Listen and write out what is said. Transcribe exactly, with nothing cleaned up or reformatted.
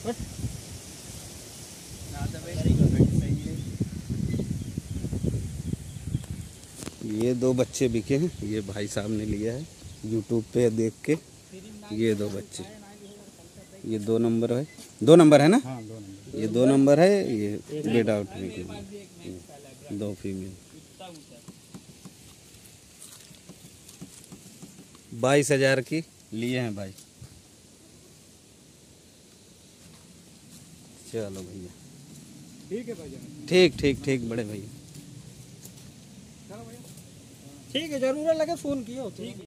ये दो बच्चे बिके हैं, ये भाई साहब ने लिया है यूट्यूब पे देख के। ये दो बच्चे, ये दो नंबर है, दो नंबर है ना? हाँ, दो नंबर। ये दो नंबर है, ये बेड आउट है, दो फीमेल। बाईस हजार की लिए हैं भाई। चलो भैया, ठीक है भाई, ठीक ठीक ठीक बड़े भैया, ठीक है, जरूर लगे फोन किया हो तो।